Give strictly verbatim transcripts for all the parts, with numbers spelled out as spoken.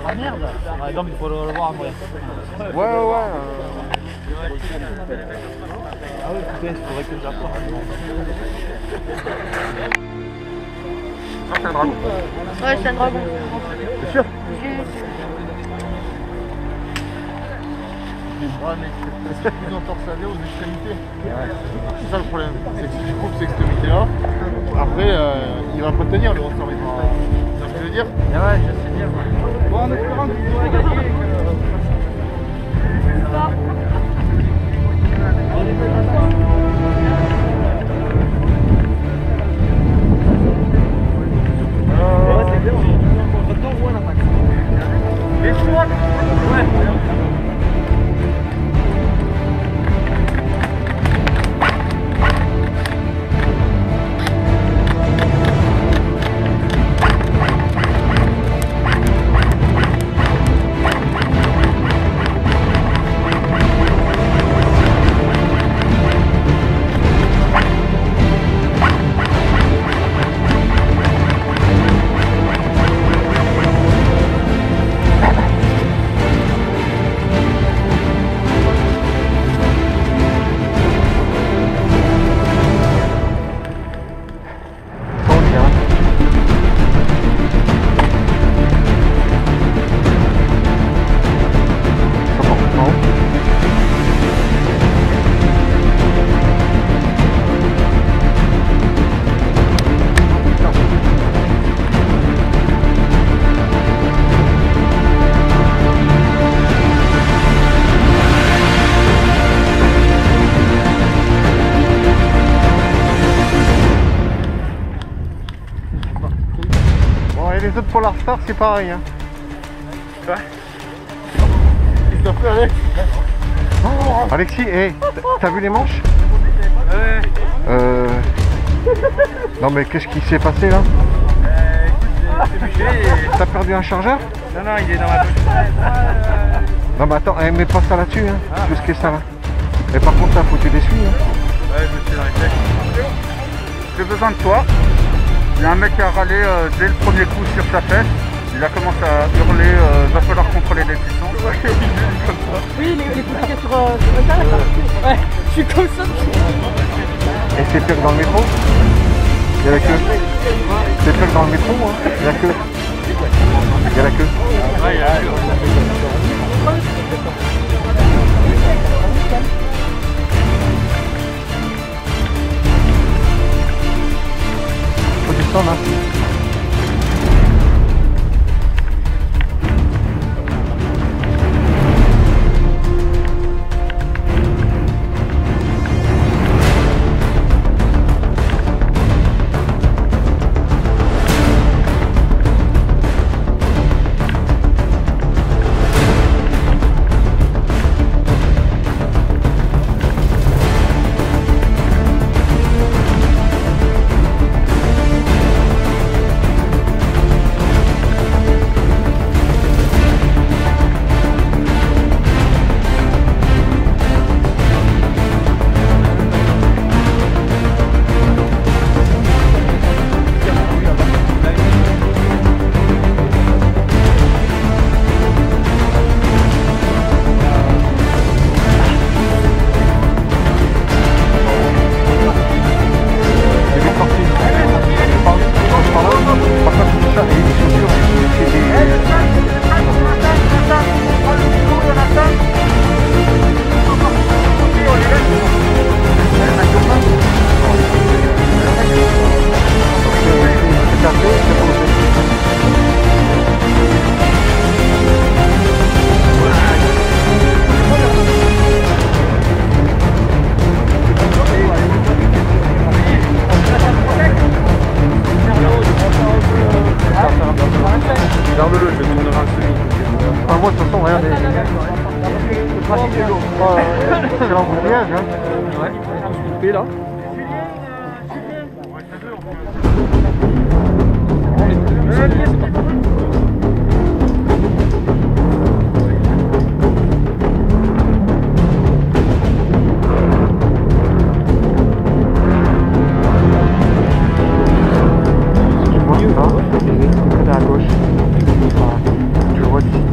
Ah merde. Ouais, non mais il faut le voir après. Ouais, ouais, ouais. Ah oui, putain, il faudrait que j'apprenne. Ah, c'est un dragon. Ouais, c'est un dragon. C'est sûr? Ouais, mais c'est plus entorsadé aux extrémités. C'est ça le problème. C'est que si tu coupes ces extrémités-là, après, euh, il va pas tenir le ressort. Tu vois ce que je veux dire? Ah ouais, je sais bien. Bon, en espérant que vous aurez gagné et que... Ouais, c'est bien. Maintenant, ouais, la max. Les choix. Ouais. Et les autres Polar Star, c'est pareil. Hein. Quoi? Ils sont prêts, Alex? Oh, Alexis, hey, t'as vu les manches? Ouais. Euh... Non mais qu'est-ce qui s'est passé là? Euh, écoute, c'est bouché et... T'as perdu un chargeur? Non, non, il est dans ma poche. Non mais attends, eh, mets pas ça là-dessus, hein. Ah. Tout ce qui est ça là. Et par contre, ça faut que tu l'essuies. Hein. Ouais, je me suis dans les têtes. J'ai besoin de toi. Il y a un mec qui a râlé euh, dès le premier coup sur sa fesse. Il a commencé à hurler, euh, va falloir contrôler les puissances. Oui, les, les coups qu'il y a sur, euh, sur le tas, là. Ouais, je suis comme ça. Et c'est pire que dans le métro? Il y a la queue. C'est pire que dans le métro, hein. Il y a la queue. Il y a la queue. Ouais, il y a la queue. Faut du sang là. Garde-le, je vais tourner un semi. Enfin, moi, de toute façon, regardez. C'est l'embouteillage, hein. Ouais, on est tous coupés là. Tu vois ça? À gauche. Tu le vois d'ici.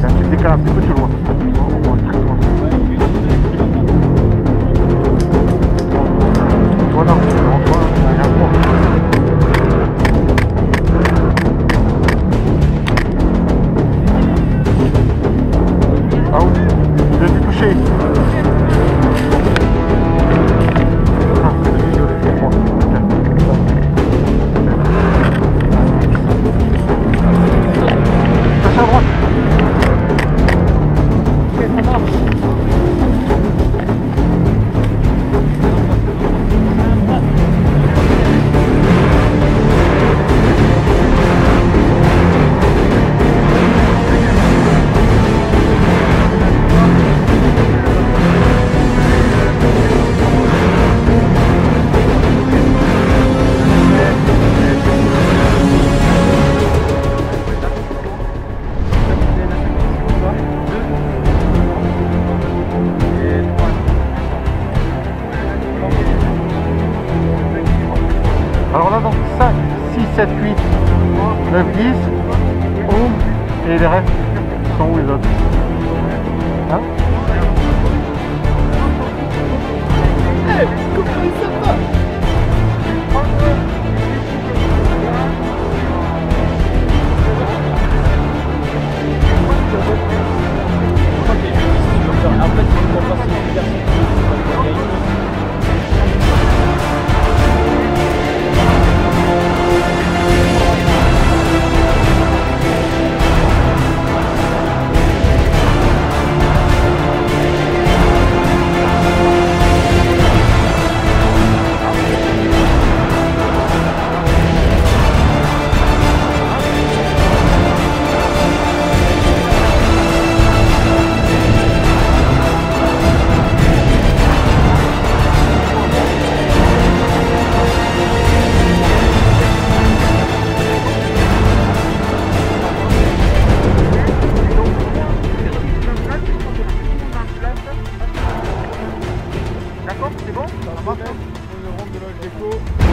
sept, huit, neuf, dix, onze. Et les restes sont où les autres? Hein? Eh, comment il sympa. D'accord, c'est bon? Ça marche, on rentre de l'âge déco.